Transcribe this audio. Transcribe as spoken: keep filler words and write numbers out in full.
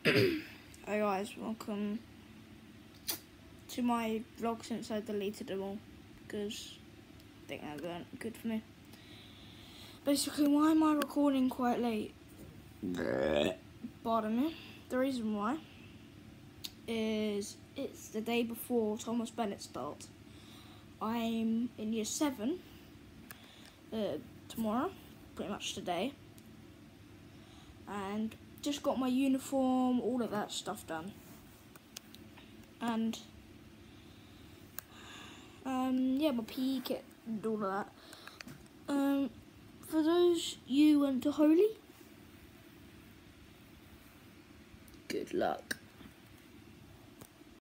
Hey guys, welcome to my vlog since I deleted them all because I think they weren't good for me. Basically, why am I recording quite late? Pardon me. The reason why is it's the day before Thomas Bennett starts. I'm in year seven uh, tomorrow, pretty much today, and just got my uniform, all of that stuff done. And um, yeah, my P E kit and all of that. Um, for those you went to Holy, good luck.